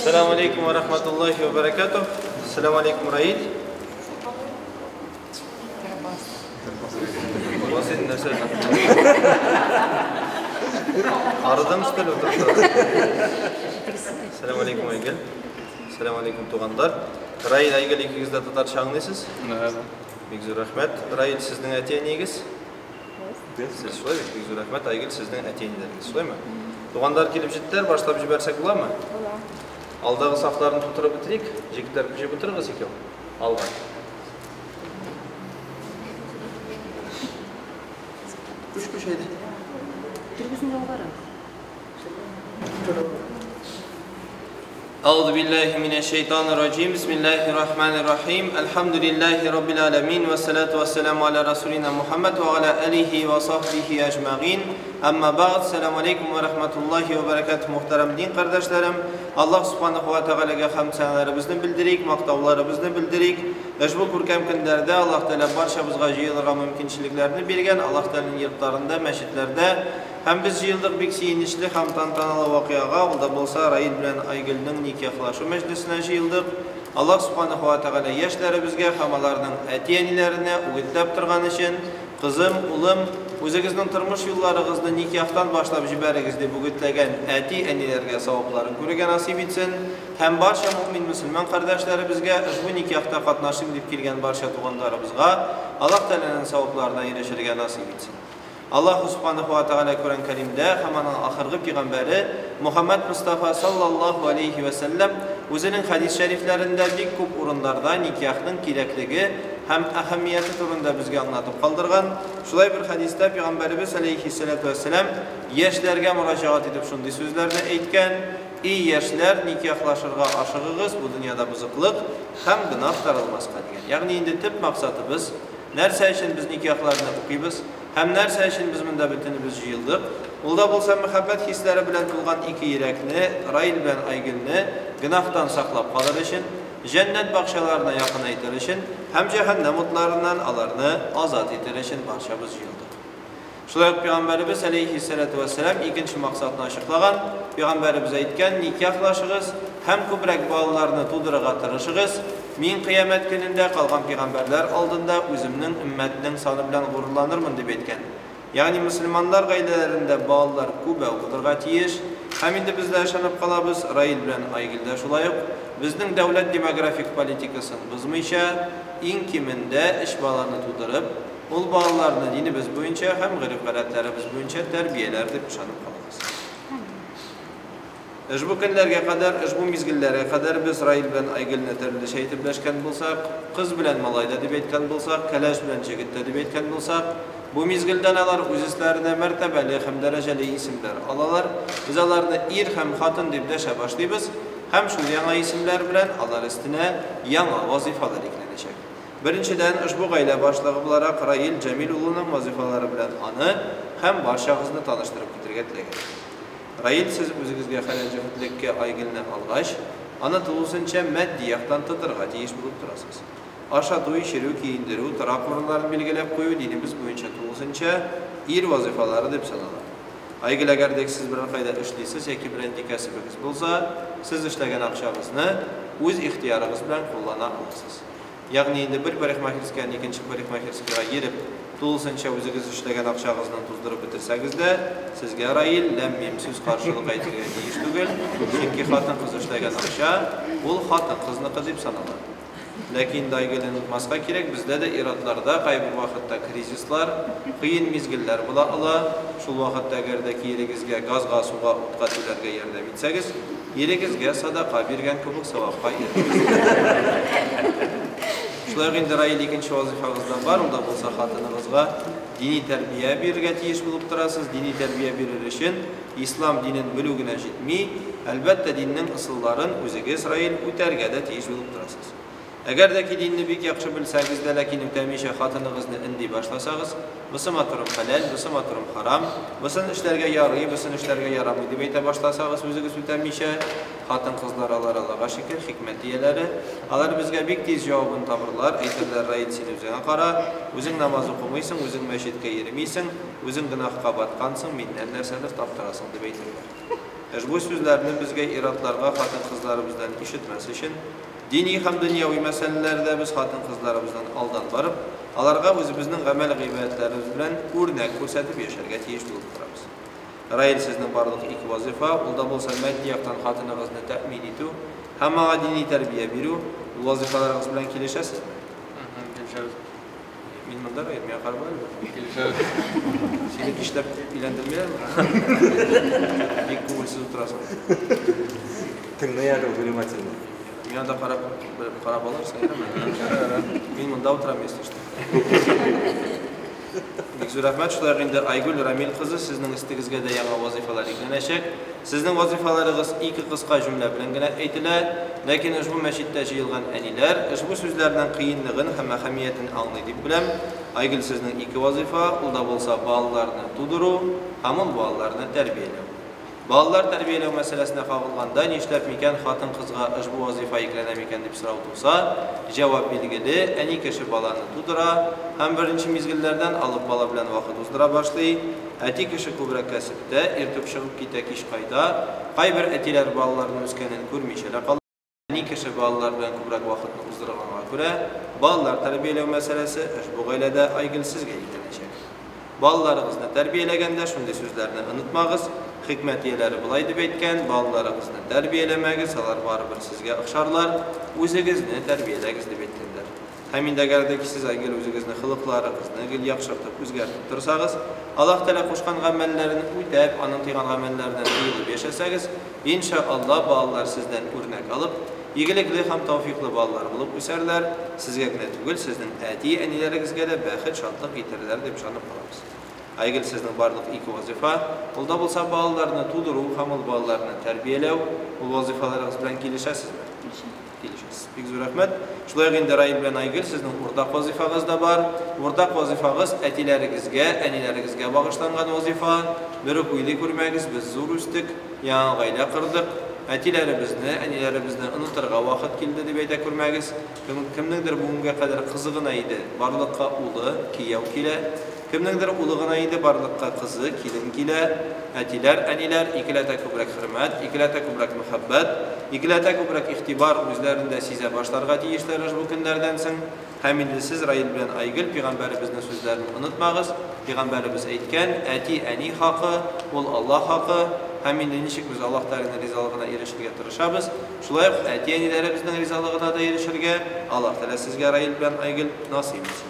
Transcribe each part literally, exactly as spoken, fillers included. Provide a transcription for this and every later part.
Assalamu alaikum wa rahmatullahi wa barakatuh. Assalamu alaikum Raid. Basit nasıl? Aradan üstel oturdu. Assalamu alaikum Aygül. Assalamu alaikum tuğandar. Raid Aygül ikiniz de Tatar şanlısınız. Bigzur rahmet. Raid sizden etiyeniğiniz. Siz şöyle Bigzur rahmet Aygül sizden etiyeniğiniz. Şöyle mi? Tuğandar kelip jettiler, başlap jibersek bular mı? Alдағы saflarını tuturup bitireyik. Jigitler bir şey bitiririz ekew. Algan. Üç bir şeydi. Türküsünü yollara. Euzu billahi mineşşeytanirracim. Bismillahirrahmanirrahim. Elhamdülillahi rabbil alamin ve salatu vesselamu ala rasulina Muhammed ve ala alihi ve sahbihi ecmaîn. Amma ba'd. Selamun aleyküm ve rahmetullahi ve berekatuh muhterem din kardeşlerim. Allah subhanahu ve teala'ga hamd senalarımızı bildirik, maqtavlarımızı bildirik. Ejbu kurkem günlerde Allah Teala barşamızga jıyılırga mümkünçiliklerini bergen. Allah Teala'nın yurtlarında, meşitlerde hem biz jıyıldık bik siyinişli, hem tantanalı vakiyaga, olda bolsa Raid bilen Aygül'nün nikahlaşu meclisine jıyıldık. Allah subhanahu ve teala yaşlarımızga, hem alarının etiyenilerine uğutlap turgan için, kızım, ulum, o'zingizning turmush yo'llaringizni nikahdan boshlab jibaringizni bug'itlagan ati anilarga savoblarini ko'rgan nasib etsin. Ham barcha mu'min musulmon qardoshlarımizga ushbu nikahda qatnashib deb kelgan barcha tug'anlarimizga Alloh taolaning savoblaridan erishishga nasib etsin. Allah subhanahu wa ta'ala Kur'an-ı Kerim'de hemen ahirgi peygamberi Muhammed Mustafa sallallahu aleyhi ve sellem o'zining hadis şeriflerinde bir ko'p o'rinlarda nikahning kerakligi hem ahamiyati turunda bizga anlatib qoldirgan. Shulay bir hadisda Peygamberimiz aleyhissalatu vesselam yoshlarga murojaat etib shunday so'zlarni aytgan: "Ey yoshlar, nikohlashirga oshiqingiz, bu dunyoda buzuqlik ham gunoh taralmasqa" degan. Ya'ni endi tip maqsadi biz narsa uchun biz nikohlarni o'qiymiz, hem narsa uchun biz bunda bitinimiz jıyıldık. Ulda bolsa muhabbet hisleri bilen tulgan iki yürekni, Raid bilen Aygül'ni günahtan saklap kalır için, cennet bakşalarına yakın etir için, hem cehennem otlarından alarını azat etir için barşamız jıyıldık. Şulayık Peygamberimiz aleyhissalatu vesselam ikinci maksatını açıklagan, Peygamberimiz aytgan nikahlaşığız, hem köprek bağlarını tulduraga tırışığız, min kıyamet gününde kalgan peygamberler aldığında özümnün ümmetinin sanı bilen gururlanırmın deb etken. Yani Müslümanlar gaydelerinde bağlılar kübe okudurga tiyiş. Hem indi bizler yaşanıp kalabız, Raid bilen Aygül'de şulayıp, bizning devlet demografik politikasını buzmayşa, in kiminde iş bağlarını tudurup, ol bağlarını dinimiz boyunca hem garip galetlerimiz boyunca terbiyeler deb yaşanıp kalabız. Ejbu günlerge kadar, ejbu mizgillerge kadar biz Raid bilen Aygül'ne terli şeytibleşken bulsak, kız bilen malayda deb etken bulsak, kalaş bilen çekitte deb etken bulsak, bu mizgilden alar uzislerine mertebeli hem dereceli isimler alalar, biz alarını ir hem hatın deb deşe başlayız, hem şu yana isimler bilen alar üstüne yana vazifalar eklenecek. Birinciden ejbu gayle başlığı olarak Raid Cemil ulu'nun vazifaları bilen anı, hem barşağızını tanıştırıp getirgetleger. Raid siz özünüzge halacılıkka Aygül'ne algaç, ana tulusunca meddiyaktan tıtırga teyiş bulup durasınız. Aşağı duyu şeriu kiyindiru, tırak orunlarını bilgilep koyu dinimiz boyunca tulusunca ir vazifaları dep sanalar. Aygül agardek siz bir kayda işleysiz, eki bir endikasibiniz bulsa, siz işlegen akşamızını öz ihtiyarınız bilen kullana alırsınız. Yani indi bir parikmahirskaya, ikinci parikmahirskaya girip, tulusunca özünüz işlegen akşağızdan tuzdurup bitirseniz de, sizge Raid lemmim söz karşılık aytırgen deyiş tügül, çünkü hatın kız işlegen akşağı, ol hatın kızını kızıp sanalar. Lakin Aygül'ün unutmasqa kerek, bizde de iratlarda, kaybi vakitte krizislar, kıyın mizgiller bula ala, şul vakitte gerdeki yerigizge gazga, suga, utqa tülerge yerdem etseniz, yerigizge sadaka bergen kubuk savapqa yerimiz. Şulayıq indi Raid ikinci vazifağızdan var, onda bolsa hatınınızga dini terbiye birge teyiş bulup durasınız. Dini terbiye birir için İslam dinin bölüğüne jetmey, elbette dinin ısılların özüge Raid ütergede teyiş bulup durasınız. Eğer de ki dinini bik yaxşı bilseniz de, lakin ütemişe hatınınızını indi başlasanız, bısım atırım halal, bısım atırım haram, bısın işlerge yarıyı, bısın işlerge yaramı debeyte başlasanız, özünüz ütemişe hatın kızlar alar alağa şekil, hikmet diyeleri, alar bizge bik tez cevabını tabırlar, eytirler Raid seni özüne qara, özün namaz okumayısın, özün meşitke yerimiysin, özün günahqa batqansın, minden nersedir taptırasın debeytirler. Bu sözlerini bizge iratlarga xатын kızlarımızdan işitmesi için dini hem dünyavi meselelerde biz xатын kızlarımızdan aldan barıp alarga özümüzün amel gıybetlerimiz bilen örnek ko'rsatib yaşarga tiyişli bolup turabız. Rayil sizning barliq iki vazifa, ulda bolsa maddi yoqdan xatınıгызны ta'min etu, hamma diniy tarbiya beru, bu vazifalaringiz bilan kelishasizmi? Kelishamiz. Men bunda men qarabman. Kelishamiz. Seni ishlab uylantirmaylarmi? Bek ko'ngilsiz o'tirasan. Tingni yana o'g'limasin. Men anda qarab qarab olarsan, men bunda o'tiraman işte. Bekzor rahmat, shular endi Aygul Ramil qizi sizning istigizga da yangi vazifalar yuklanacak. Sizning vazifalaringiz ikki qisqa jumla bilan gina aytiladi, lekin ushbu masjidda yig'ilgan anilar ushbu so'zlardan qiyinligini hamma ahamiyatini anglaydi deb bilam. Aygul sizning ikki vazifa, unda bo'lsa bolalarni tudiru, hamon bolalarni tarbiyalash. Bolalar tarbiyalash masalasida qolganda nishlab mekan xotin qizga ushbu vazifa yuklanamikan deb so'rab tursa, javob belgili, ani kishi bolani tudira, ham birinchi mezgillardan olib bola bilan vaqt o'zdira boshlaydi. Ati kishi ko'proq kasbda ertib chiqib ketib ish qayda, qay bir atilar bolalarni o'sganini ko'rmaychilar. Ani kishi bolalar bilan ko'proq vaqtni o'zdirganiga ko'ra, bolalar tarbiyalash masalasi ushbu oilada Aygul sizga yuklanacak. Bolalaringizni tarbiyalaganda shunday so'zlarni unutmagiz. Hikmet yeleri bulay deb aytgan, bolalarınızı tarbiyalamagiz, ular baribir sizga o'xsharlar, o'zingizni tarbiyalagiz deb aytganlar. Hamindagardagi siz agar o'zingizni xilqlaringizni yaxshiroq o'zgartirib tursangiz, Alloh taolo qo'shgan amallarni o'tab, aning qilgan amallaridan qiyilib yashasangiz, inshaalloh bolalar sizdan o'rnak olib, yegilikli ham tavfiqli bolalar bo'lib o'sarlar, sizga tugul sizning ati anilaringizga da baxt, shodlik yetirlar deb ishonib qolamiz. Aygul sizning barliq ikki vazifa, unda bo'lsa bolalarni tudiru, hamil bolalarni tarbiyalash, bu vazifalaringiz bilan kelishasizmi? Kelishasiz. Bekzor rahmat. Shular endi Rayil bilan Aygul sizning o'rtaq vazifangiz da bor. O'rtaq vazifangiz atilaringizga, anilaringizga bag'ishlangan vazifa. Bir qo'ylik ko'rmagiz, biz zo'r o'sdik, yangi oila qurdik. Atilarimizni, anilarimizni unutirga vaqt keldi deb ayta ko'rmagiz. Kimningdir bunga qadar qizig'ina edi, barliqqa o'g'li, kiyov kela. Kimningdir ulug'ina edi, barliqqa qizi, kelin kela. Atilar, anilar ikkilata ko'proq hurmat, ikkilata ko'proq muhabbat, ikkilata ko'proq ixtibor o'zlarida siza boshlarga tegishlar bu kunlardan so'ng. Hamida siz Rayil bilan Aygul payg'ambarimizning so'zlarini unutmagiz. Payg'ambarimiz aytgan, ati ani haqi, ul Alloh haqi. Hamida nechik biz Alloh taolaning rizolig'iga erishishga tirishamiz. Shulay ati anilarimizning rizolig'iga da erishishga Alloh taolo sizga Rayil bilan Aygul nasib etsin.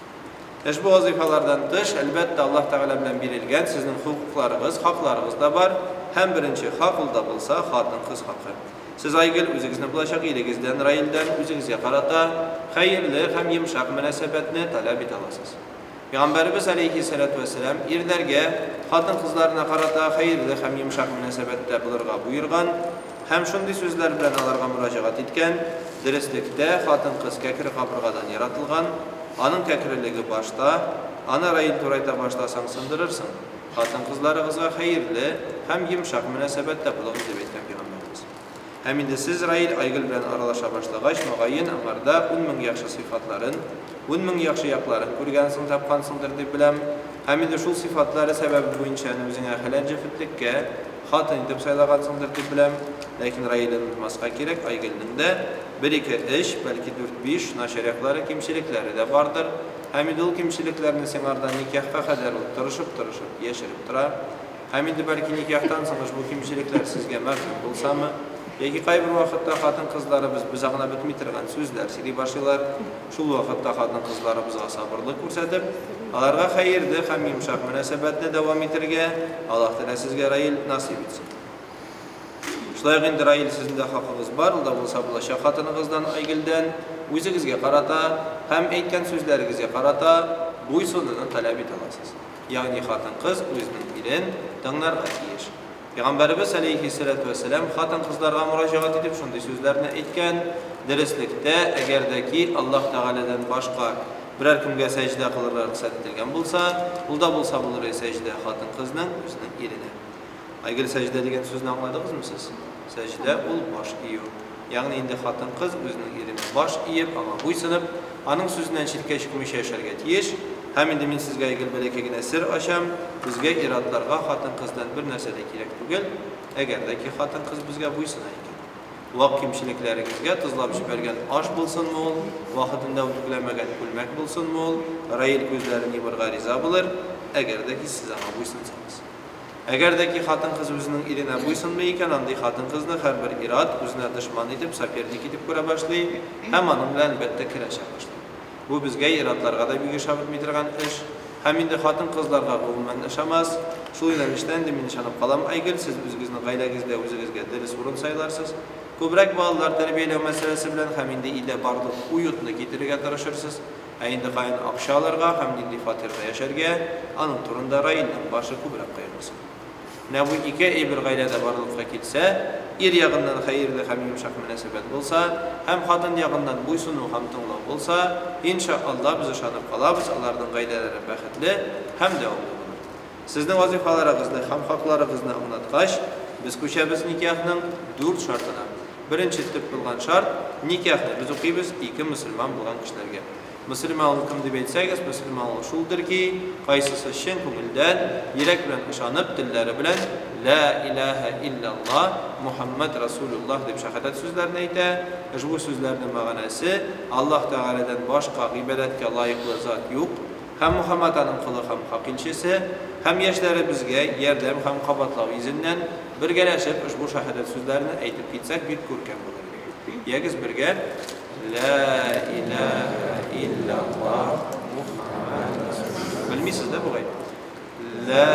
Bu vazifalardan dış, elbette Allah Teala bilen berilgen sizin hukuklarınız, haklarınız da var. Hem birinci hakılda bulsa, xatın kız hakkı. Siz Aygul özünüzün bulaşak iyiligizden, Rayil'den özünüzge karata, hayırlı hem yumuşak münasebetini talep et alasınız. Peygamberimiz aleyhissalatu vesselam irlerge xatın kızlarına karata, hayırlı hem yumuşak münasebette bulurga buyurgan, hem şundi sözler bilen alarga müracaat etken, derislikte xatın kız kekir kaburgadan yaratılgan, anın kekirligi başta, ana Rayil turayta başlasan sındırırsın. Xatın kızlarınızga hayırlı hem yumuşak münasebette bulunuz deb aytgan Peygamberimiz. Hem indi siz Rayil Aygul bilan aralasha başlagaç, mağayın anlarda on ming yaxshi sifatların, on ming yaxshi yaqlarin ko'rgansin, tapqansındır deb bilam. Hem indi şu sifatlari sebebi boyuncha o'zing ahilanji fitlikka xatın deb saylagansındır deb bilam. Lekin Rayil'in unutmasqa kerak, Aygulning da bir iki ish, belki dört besh nashariyatları, kimchilikleri de vardır. Hamid ol kimchiliklerini senardan nikahga qadar turishib, turishib, yashirib turar. Hamid belki nikahdan so'ng bu kimchilikler sizga ma'lum bo'lsa-mi, yoki qay bir vaqtda xotin qizlarimiz bizag'ina bitmay turgan so'zlar, siri boshlar, shu vaqtda xotin qizlarimizga sabrlik ko'rsatib, ularga xayrli ham yumshoq munosabatni davom ettirgan Alloh taolo sizga Rayil nasib etsin. Şular endi Rayil sizin de hakkınız var, o da bulsa bulaşa xatınızdan, Aygul'dan, o'zingizga qarata, hem aytgan so'zlaringizga qarata, bo'ysunishni talab eta olasiz. Ya'ni xotin qiz o'zining ilin danglarga tegish. Payg'ambarimiz alayhissalatu vassalam xotin qizlarga murojaat etib shunday so'zlarni aytgan, derislikda agardaki Alloh taoladan boshqa biror kimga sajda qilishga ruxsat etilgan bo'lsa, unda bo'lsa bular sajda xotin qizning o'zining iline. Aygul sajda degan so'zni angladingizmi siz? Sajda ul bosh iyu. Ya'ni endi xotin qiz o'zining erini bosh iyib, ama bo'ysunib, aning so'zidan chetga chiqmish yasharga tegish, Hem indi min sizge aygıl belekegine sir aşam, bizge iratlarga hatın kızdan bir nesede kirek tugel, eğer de ki hatın kız bizge buysun ayken. Vak kimşilikleringizge tızlap şibergen aş bulsun mu ol, vakitinde utuklemegen kulmek bulsun mu ol, rayil gözlerini bir gariza bulur, eğer de ki siz ama buysunsanız. Eğer de ki hatın kız özünün irine buysunmu iken, andı hatın kızını her bir irat özüne düşman edip, saperlik edip göre başlayıp, hem anımla elbette kireşe başlayıp. Bu bizge iratlarga da bir geçabit midirgen iş, hem indi hatın kızlarga bulunman yaşamaz, şu ilerişten de min şanıp kalam aygıl, siz özünüzün gaylagizde özünüzge deri sorun saylarsız, Kubrak bağlılar terbiyeli meselesi bilen hem indi ile bardık uyutunu getirige tarışırsız, Ayında kayın akşalarga hem indi fatirde yaşarga, anın turunda rayının başı kubrak kayırmasın. Ne bu iki ey bir gaylada barılıkta kilse, ir yağından hayırlı hem yumuşak münasebet bolsa, hem hatın yağından buysunu hem tıngla bolsa, inşallah bizi şanıp kalabız, Allah'ın gaydaları bəxitli, hem de oldu. Sizin vazifalarınızda hem haklarınızda anlatkaş, biz kuşabız nikahının dört şartına. Birinci tip bulgan şart, nikahını biz okuyuz iki Müslüman bulgan kişilerge. Müslümanlık kim deb aytsangiz, Müslümanlık şuldur ki, qaysisi şin ko'ngildan, yurak bilan ishonib, dillari bilan la ilaha illalloh Muhammad Rasululloh deb shahadat so'zlarini aytadi. Bu so'zlarning ma'nosi Alloh taoladan boshqa ibodatga loyiqli zot yo'q. Ham Muhammadning quli ham haqilchisi, ham yoshlari bizga yordam ham qabatlov izindən birgalashib ushbu shahadat so'zlarini aytib ketsak, bir ko'rkam bo'ladi. Yagiz birga la ilaha illalloh Muhammad Rasululloh. Bilmaysiz da bu g'ayb. La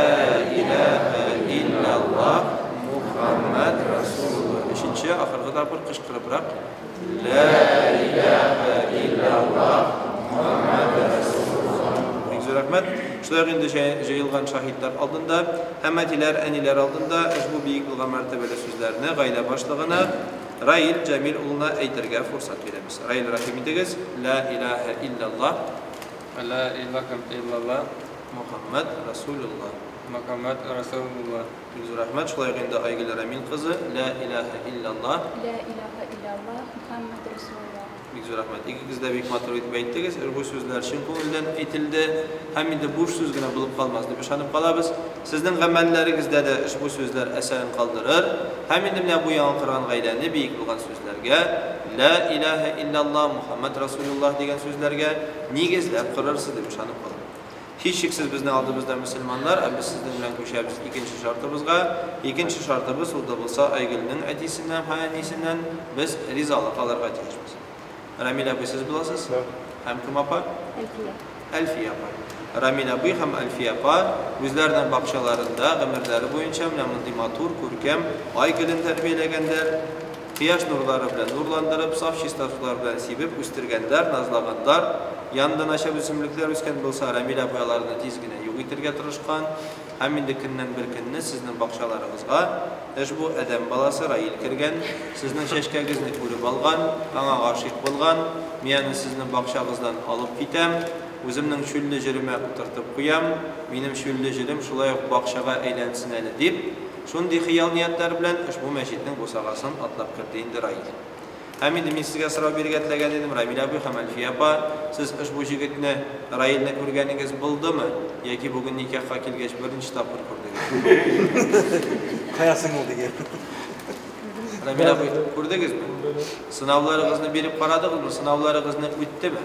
ilaha illalloh Muhammad Rasululloh. Beshinchi oxirgi dabir qishqiribroq la ilaha illalloh Muhammad Rasululloh. Rahmat. Şular indi jayılgan şahitler aldığında, hemmetiler, eniler aldığında bu büyük bulgan mertebeli sözlerini gayle başlığına Rail Cemil uluna eytirge fırsat veremiz. Rail Rahimidigiz la ilahe illallah La ilahe illallah Muhammed Resulullah. Muhammed Resulullah. Yüzü rahmet. Şular indi aygılar emin kızı la ilahe illallah La ilahe illallah Muhammed Resulullah. Yüzü rahmet. İki kız da büyük maturu etip eyttigiz. Bu sözler şin ko'ngildan aytildi. Hem de bu söz gene bulup kalmaz deb ishonib qolamiz. Sizning amallarigizda da bu sözler eserin kaldırır. Hem de bu yankıran gaylani büyük bo'lgan sözlerge la ilahe illallah Muhammed Resulullah degan sözlerge negizlab qirarsiz deb ishonib qolamiz. Hiç şeksiz bizning oldimizda musulmonlar, biz sizden bilan ko'shamiz ikinci şartımızga. İkinci şartımız o da bo'lsa aygilning aytisinden, hanisinden biz rizolik olarga tejmiz. Ramila bu siz bilasız? Hem kim yapar? Elfiye. Elfiye yapar. Ramila bu hem elfiye yapar. Özlerden bakşalarında ömürleri boyunca münamındı matur, kurkem, aygilin terbiyelegenler, Qiyash nurlari bilan nurlandirib, saf shista suvlar bilan sevib o'stirganlar, nazlaganlar, yandan aşağı o'simliklar o'sgan bo'lsa, Ramila boyalarini tezgina yo'g'ittirga tirishgan, hamda kundan bir kunni sizning baqchalaringizga bu adam balasi Rail kirgan, sizning shashkagingizni ko'rib olgan, anga g'oshiq bo'lgan, meni sizning baqchangizdan olib ketam, o'zimning shulli jirime o'tirtib qo'yam, menim shulli jirim shulay baqchaga aylansin ali deb Şundi xiyal niyatlar bilan ushbu masjidning bo'sag'asini atlab kirdi endi Rail. Ham endi men sizga so'rab bergan edim, Ramila bu ham Alfiya apa, siz ushbu yigitni Railni ko'rganingiz bo'ldimi yoki bugun nikohga kelgach birinchi topir ko'rdingiz? Qayasing oldi gel. Ramila bu ko'rdingizmi? Sinovlaringizni berib qaradingizmi? Sinovlaringizni o'tdimi?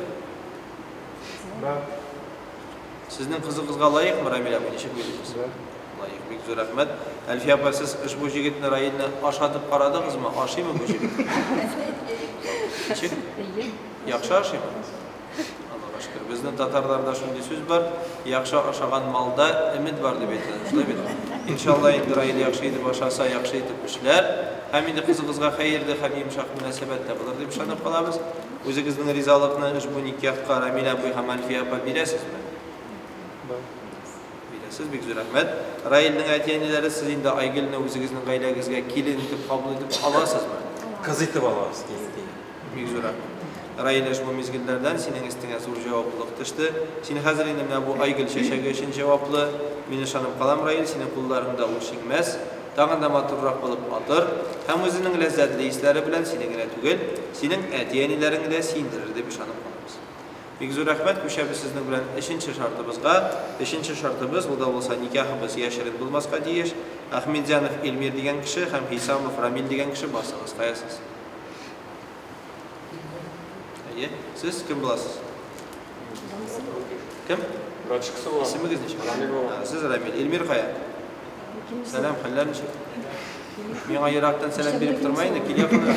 Sizning qizingizga loyiqmi Ramila bu ish bo'ldingiz? Layık bir güzel rahmet. Elfiye apa siz ushbu yigitni Railni oshadib qaradingizmi? Oshiymi bu yigit? Nechik? Yaxshi oshiymi? Allohga shukr. Bizning tatarlarda shunday so'z bor, yaxshi oshagan malda umid bor deb aytadi. Shunday bitta. Inshaalloh endi Rail yaxshi etib oshasa, yaxshi etib ishlar, ham endi qizingizga xayrli, ham yumshoq munosabatda bo'lar deb ishonib qolamiz. O'zingizning rizoligini ushbu nikohga Ramila bu ham Elfiye apa berasizmi? Siz bir güzel rahmet. Railning aytganlari siz endi aygilni o'zingizning gaylagizga kelin deb qabul etib olasizmi? Qiz etib olasiz. Bir güzel rahmet. Rail bu mezgillardan sening istinga zo'r javoblik tishdi. Sen hozir endi mana bu aygil shashaga uchun javobli. Men ishonib qolam Rail, sening qo'llaringda o'shing emas. Tag'inda maturroq bo'lib otir. Ham o'zining lazzatli islari bilan seningina tugul, sening aytganlaringni sindirir deb ishonib qolamiz. Bigzur rahmat, köşebi sizning bilan beshinchi shartibizga, beshinchi shartimiz bu da bo'lsa nikohimiz yashirin bo'lmasqa deyish. Ahmedjanov Elmir degan kishi ham Hisamov Ramil degan kishi boshlig'iz. Qaysiz? Ayi, siz kim bo'lasiz? Kim? Birinchi qisi bo'laman. İsmingiz necha? Ramil bo'laman. Ha, siz Ramil. Elmir qaya? Salam, xillar necha? Menga yiroqdan salam berib turmaydi, kelyapman.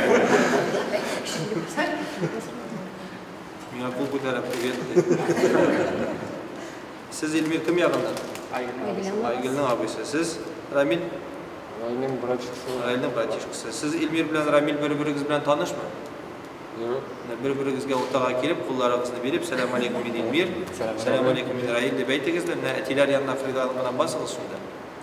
Menga qo'l ko'tarib berdi. Siz Elmir kim yaqindan? Aygilning abisi. Siz Ramil? Railning birinchi qisi. Railning birinchi qisi. Siz Elmir bilan Ramil bir-biringiz bilan tanishmi? Yo'q. Bir-biringizga o'rtaga kelib, qo'llaringizni berib, "Assalomu alaykum men Elmir, assalomu alaykum men Rail" deb aytingizlar. Atilar yanına Fridan bilan basing'iz shunda.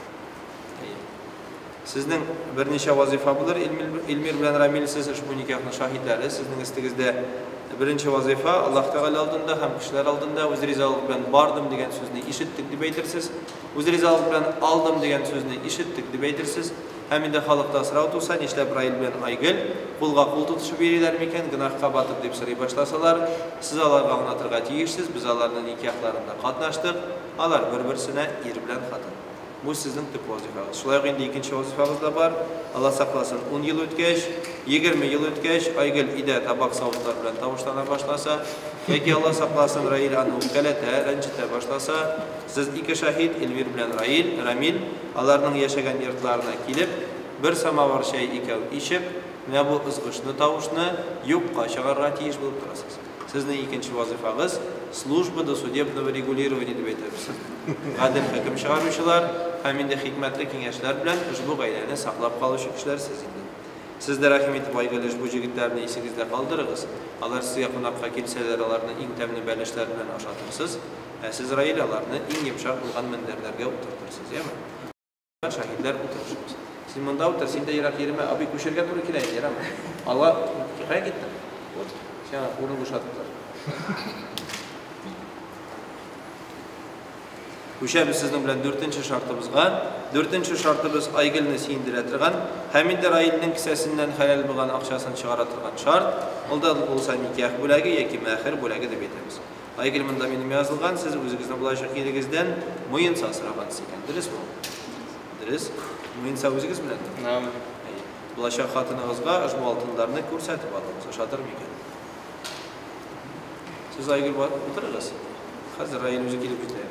Sizning bir necha vazifa bo'lar. Elmir bilan Ramil siz ushbu nikohning shohidlari. Sizning istingizda birinchi vazifa Alloh taolo oldida ham kishilar oldida o'z rizolik bilan bordim degan so'zni eshitdik deb aytirsiz. O'z rizolik bilan oldim degan so'zni eshitdik deb aytirsiz. Hamida xalqda so'rov tursa, ishlab Rail bilan Aygil qo'lga qo'l tutishib beringlarmikan, gunohga batib deb so'ray boshlasalar, siz ularga unatirga tegishsiz. Biz ularning nikohlarida qatnashdik. Ular bir-birsini er bilan xotin. Bu sizning tip vazifangiz. Shulay endi ikkinchi vazifangiz da bor. Alloh saqlasin, o'n yil o'tgach, yigirma yil o'tgach, Aygil ida tabaq savutlar bilan tavushlana boshlasa, yoki Alloh saqlasin Rail anu kalata, ranjita boshlasa, siz ikki shahid Elmir bilan Rail, Ramil, ularning yashagan yurtlarına kelib, bir samovar shay ikov ichib, mana bu izg'ishni tavushni yo'qqa chiqarga tegish bo'lib turasiz. Sizning ikkinchi vazifangiz службада судебного регулирования deb aytamiz. Adil hukm chiqaruvchilar hamda hikmatli kengashlar bilan ushbu qoidani saqlab qolish kishilar siz endi. Sizlar rahim etib Aygil bu yigitlarni esingizda qoldirig'iz. Ular sizga qonaqqa kelsalar, ularni eng ta'min balishlar bilan oshatirsiz. Siz Rail ularni eng yumshoq bo'lgan mindarlarga o'tirtirsiz, ya'mi? Shahidlar o'tirishimiz. Siz bunda o'tirsingda yiroq yerima, abi ko'shirga to'g'ri kelaydi, yarami? Alloh qayerga ketdi? Sen o'rni bo'shatiblar. O'sha biz sizning bilan to'rtinchi shartimizga, to'rtinchi shartimiz Aygilni sindira turgan, hamda Railning kisasidan halol bo'lgan aqshasini chiqara turgan shart, unda bo'lsa nikoh bo'lagi yoki mahir bo'lagi deb aytamiz. Aygil bunda mening yozilgan, siz o'zingizning bulaşıqligingizdan mo'yin sasiragansiz ekan, durustmi? Durust. Mo'yin o'zingiz bilan. Na'am. Bulaşıq xotiningizga ushbu oltinlarni ko'rsatib oldingiz, o'shatirmi ekan? Siz Aygil bor o'tirasiz. Hozir Rail o'zi kelib ketadi.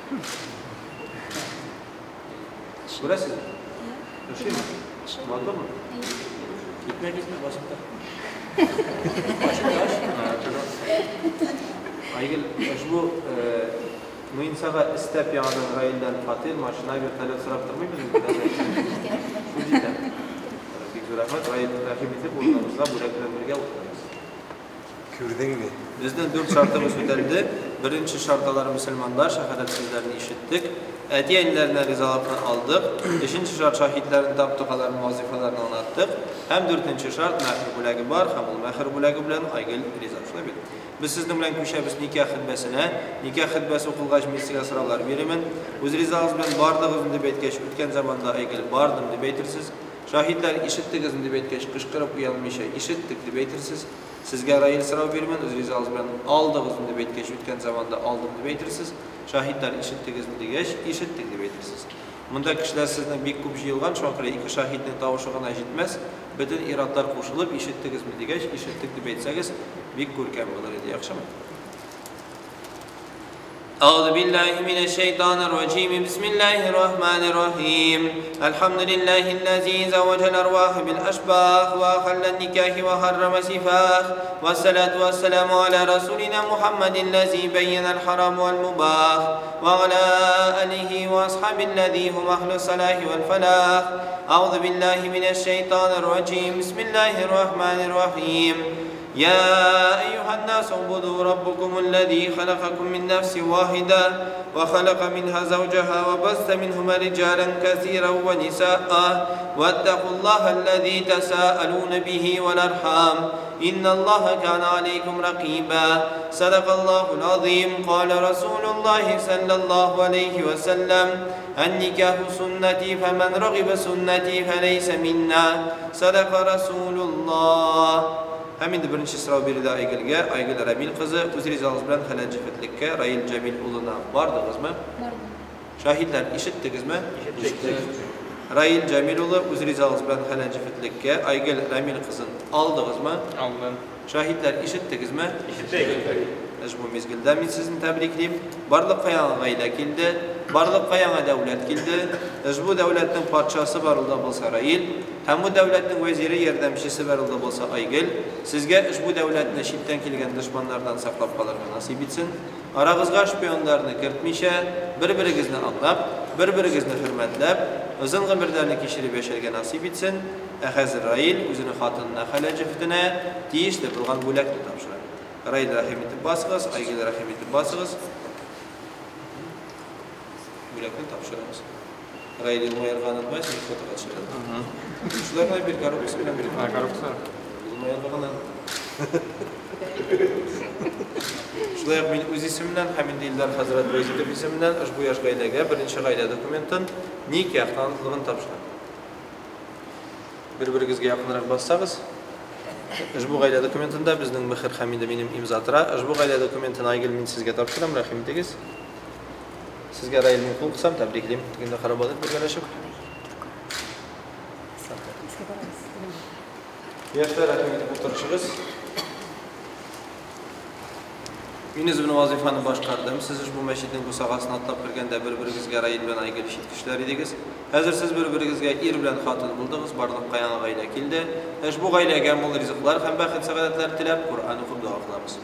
Burası? Şey mi? Valla mı? Gitme gitme başımda. Başımda aç. Aygil, bu mühim sağa istep yağdan Rail'den Fatih maşına bir talep sıraptırmayı mı? Bu cidden. Bir zürafat Rail rakibisi bulunmamızda bu reklamlarga oturmayız. Kürdün mü? Bizden dört şartımız öteldi. Birinci şartlar Müslümanlar şehadet sözlerini işittik. Diyenlerine rizalıkını aldık. Beşinci şart şahitlerin taptıqalarının vazifelerini anlattık. Hem dörtüncü şart mehir bulagi var, hem o mehir bulagi bilen Aygil rizasına bil. Biz sizden bilen köşemiz nikah hutbesine, nikah hutbesi okulgaç meclisiga sıralar verimin. Öz rizalınız bilen bardığınızın deb etkeş, ötken zamanda Aygil bardım deb aytirsiz. Şahitler işittiğinizin deb etkeş, kışkırıp uyanmışa işittik deb aytirsiz. Sizge Rail sırav verimin, öz rizalınız bilen aldığınızın deb etkeş, ötken zamanda aldım deb aytirsiz. Şahitler işittiğinizin degeç, işittik deb aytirsiz. Bunda kişiler sizden bir kup yılgan, şu an iki şahitinin tavuşuğuna jitmez. Bütün iratlar koşulup işittiğinizin degeç, işittik deb aytsangiz bir görkem bolar edi, yaxshimi? أعوذ بالله من الشيطان الرجيم بسم الله الرحمن الرحيم الحمد لله الذي زوج الأرواح بالأشباح وأحل النكاح وحرم السفاح والصلاة والسلام على رسولنا محمد الذي بين الحرام والمباح وعلى آله وأصحابه الذي هم أهل الصلاح والفلاح أعوذ بالله من الشيطان الرجيم بسم الله الرحمن الرحيم يا أيها الناس اعبدوا ربكم الذي خلقكم من نفس واحدة وخلق منها زوجها وبث منهما رجالا كثيرا ونساء واتقوا الله الذي تساءلون به والأرحام إن الله كان عليكم رقيبا صدق الله العظيم قال رسول الله صلى الله عليه وسلم النكاح سنتي فمن رغب سنتي فليس منا صدق رسول الله. Hem indi birinci sıra biride Aygül'ge, Aygül Ramil kızı, Uz rizalınız bilen halal cifetlikке, Rayil Cemil uluna vardınız mı? Vardım. Şahitler işittiniz mi? İşittik. Rayil Cemil ulu, Uz rizalınız bilen halal cifetlikке, Aygül Ramil kızın aldınız mı? Aldım. Şahitler işittiniz mi? İşittik. Bu mezgilde men sizni tabrikleyim. Barlık kayana gayla kildi, barlık kayana devlet kildi. Bu devletin parçası barılda bolsa Rayil, hem bu devletin veziri yardımcısı barılda bolsa Aygül. Sizge bu devletin şitten kilgen düşmanlardan saklap kalırga nasip etsin. Arağızga şpiyonlarını kirtmişe, bir-birigizni anlap, bir-birigizni hürmetlep, uzun gımirlerini kişiri beşerge nasip etsin. Ehazir Rayil, üzünü hatınına halacıftine, tiyişli bulgan bulaklı tapşırar. Rayil rahimeti basığız, Aygül rahimeti basığız. Bulaklı tapşırırız. Rayil ilmayarğanın var, seni foto kaçırır. Şularına bir karabısı bilen bir Ha, karabısı. ilmayarğanın. Şulayaq men öz isimden, hemin Dildar Hazret Beyzitov isimden, bu yaş gaylaga birinci gayla dokumentin nikah tanıtlığını tapşırar. Bir-birigizge yaqinroq bassag'iz. Ushbu g'ayla dokumentida bizning Mehr Hamida mening imzotra. Ushbu g'ayla dokumentini Aygül men sizga topshiraman, rahmat egiz. Sizga Rayil men qo'l qilsam tabriklayman. Tugunda qarab olib birgalashib. Yoshlar rahmat o'tirishingiz. Men o'zimning vazifani boshqardim. Siz ushbu masjidning bu sohasini atlab kirganda bir-biringizga Rayil bilan Aygül ishitishlar edingiz. Hozir siz bir-biringizga er bilan xotin bo'ldingiz, barliq qayana g'ayla keldi. Ushbu g'aylaga mo'l rizqlar ham baxт saodatlar tilab Qur'on o'qib duo qilamiz.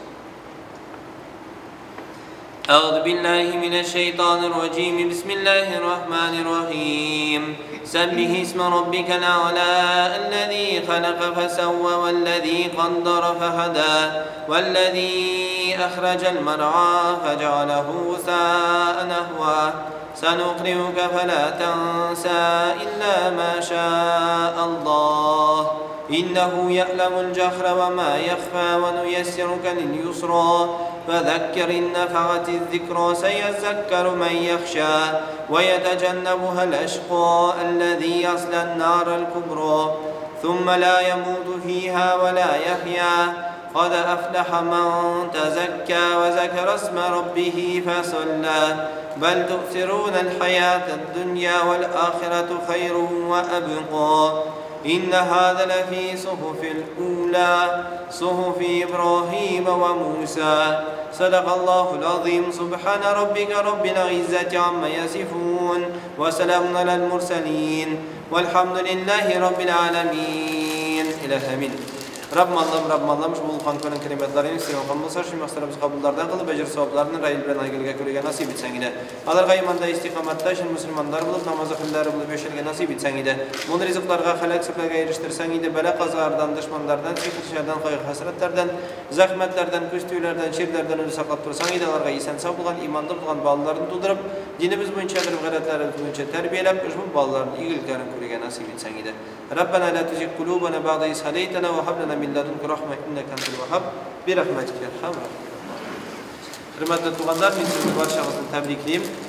أعوذ بالله من الشيطان الرجيم بسم الله الرحمن الرحيم سبح اسم ربك الأعلى الذي خلق فسوى والذي قدر فهدى والذي أخرج المرعى فجعله غثاء نحوا سنقرئك فلا تنسى إلا ما شاء الله إنه يعلم الجهر وما يخفى ونيسرك لليسرى فذكر إن نفعت الذكرى سيذكر من يخشى ويتجنبها الأشقى الذي يصلى النار الكبرى ثم لا يموت فيها ولا يحيا قد أفلح من تزكى وذكر اسم ربه فصلى بل تؤثرون الحياة الدنيا والآخرة خير وأبقى إن هذا لفي صحف الأولى صحف إبراهيم وموسى صدق الله العظيم سبحان ربك رب العزة عما يصفون وسلام على المرسلين والحمد لله رب العالمين إلى آمين Rabbim Allah'ım, Rabbim Allah'ım şu bulukan könün kelimetlerini isteyen kalmasa şu mahsarımız kabullardan kılıp becir savaplarını Rayil bilen Aygül'e körüge nasip etsen gide. Alarga imanda istikamatda şimdi Müslümanlar bulup namazı kılları bulup yaşarga nasip etsen gide. Bunu rizıklarga, halak sıklarga eriştirsen gide. Bela kazardan, düşmanlardan, sıkıntışlardan, kayık hasretlerden, zahmetlerden, küstüylerden, şirlerden önü saklat dursan gide. Alarga isen sağ bulan, imanlı bulan bağlılarını doldurup dinimiz boyunca kırıp gayretlerimiz boyunca terbiyelep bu bağlıların ilgilerini körüge nasip etsen gide. Rabbena la tuzigh qulubana ba'da iz hadaytana ve hab lana min ladunka rahme innaka antal vahhab bi rahmatika ya arhamar rahimin. Hürmetli tuğanlar, men sizni barchamizni tabrikleyim.